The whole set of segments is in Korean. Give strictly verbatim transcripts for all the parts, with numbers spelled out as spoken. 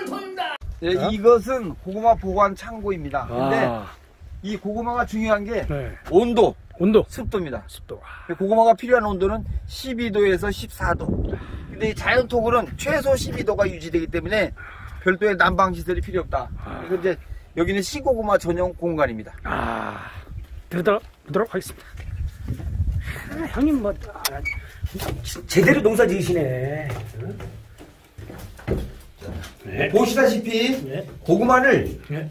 꿀통입니다. 네, 어? 이것은 고구마 보관 창고입니다. 근데 아. 이 고구마가 중요한 게 네. 온도, 온도, 습도입니다. 습도. 고구마가 필요한 온도는 십이 도에서 십사 도. 근데 이 자연 토굴은 최소 십이 도가 유지되기 때문에 별도의 난방 시설이 필요 없다. 아. 그래서 이제 여기는 시고구마 전용 공간입니다. 아, 들어가 보도록 하겠습니다. 아, 형님 뭐 아, 제대로 농사 지으시네. 응? 네. 보시다시피 네. 고구마를 네.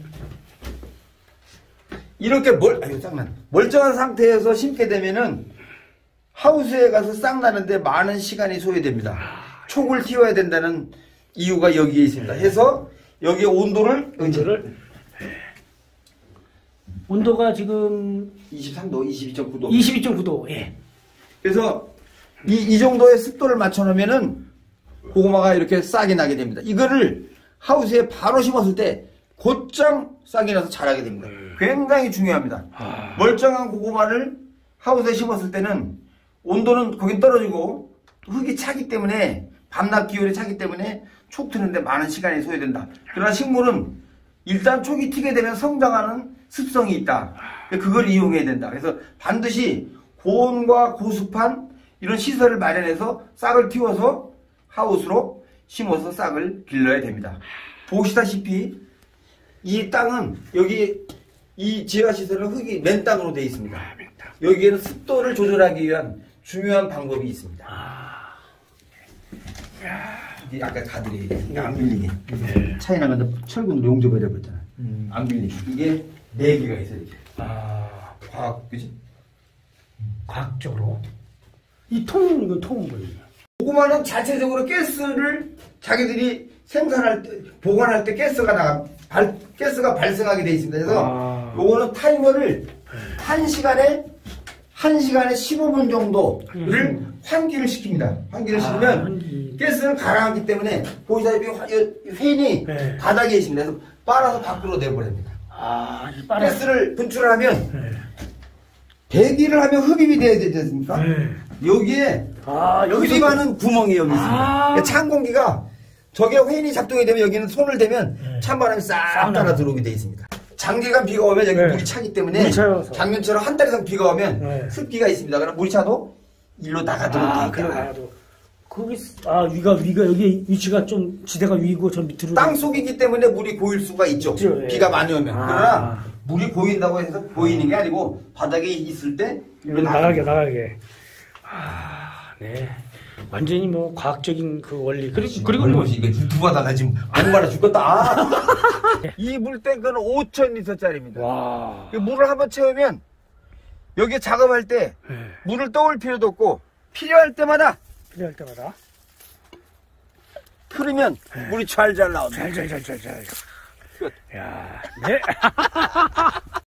이렇게 멀, 아유, 잠깐만. 멀쩡한 상태에서 심게 되면은 하우스에 가서 싹 나는데 많은 시간이 소요됩니다. 촉을 틔워야 된다는 이유가 여기에 있습니다. 해서 여기에 온도를 온도를 온도가 지금 이십삼 도, 이십이 점 구 도. 이십이 점 구 도. 예. 그래서 이, 이 정도의 습도를 맞춰 놓으면은 고구마가 이렇게 싹이 나게 됩니다. 이거를 하우스에 바로 심었을 때 곧장 싹이 나서 자라게 됩니다. 굉장히 중요합니다. 아. 멀쩡한 고구마를 하우스에 심었을 때는 온도는 거긴 떨어지고 흙이 차기 때문에 밤낮 기온이 차기 때문에 촉 트는데 많은 시간이 소요된다. 그러나 식물은 일단 촉이 튀게 되면 성장하는 습성이 있다. 그걸 이용해야 된다. 그래서 반드시 고온과 고습한 이런 시설을 마련해서 싹을 틔워서 하우스로 심어서 싹을 길러야 됩니다. 보시다시피 이 땅은 여기 이 지하시설은 흙이 맨땅으로 되어 있습니다. 여기에는 습도를 조절하기 위한 중요한 방법이 있습니다. 아. 이게 아까 가들이 안 밀리게. 네. 차이나 근데 철근으로 용접해버렸잖아. 음. 안 밀리게. 이게 네 개가 있어요. 이렇게. 아, 과학, 그지? 과학적으로 이 통 이거 통 뭐예요? 고구마는 자체적으로 가스를 자기들이 생산할 때, 보관할 때 가스가 나가, 발, 가스가 발생하게 돼 있습니다. 그래서 아. 요거는 타이머를 한 시간에, 한 시간에 십오 분 정도를 음. 환기를 시킵니다. 환기를 아, 시키면 환기. 가스는 가라앉기 때문에 보시다시피 팬이 네. 바닥에 있습니다. 그래서 빨아서 밖으로 내버립니다. 아, 이 빠른 가스를 분출을 하면 네. 배기를 하면 흡입이 돼야 되지 않습니까? 네. 여기에 아, 여기서 흡입하는 구멍이 여기 있습니다. 아. 찬 공기가 저게 팬이 작동이 되면 여기는 손을 대면 네. 찬바람이 싹 싹 따라 들어오게 돼 있습니다. 장기간 비가 오면 여기 네. 물이 차기 때문에 물이 차여서. 작년처럼 한 달 이상 비가 오면 네. 습기가 있습니다. 그럼 물이 차도 일로 나가도록 아, 돼 그래 있다. 나도 거기 아 위가 위가 여기 위치가 좀 지대가 위고 저 밑으로 땅 속이기 때문에 물이 고일 수가 있죠. 그렇죠, 예. 비가 많이 오면. 아. 그러나 물이 고인다고 해서 보이는 게 아니고 바닥에 있을 때 일로 나가게 나갑니다. 나가게. 아, 네. 완전히 뭐 과학적인 그 원리. 그리고 그리고 뭐 이거 유튜브하다가 지금 아무거나 죽겠다. 이 물탱크는 오천 리터짜리입니다. 와. 물을 한번 채우면 여기 작업할 때 네. 물을 떠올 필요도 없고 필요할 때마다 필요할 때마다 틀으면 물이 잘잘 나옵니다. 잘잘잘잘잘. 끝. 야, 네.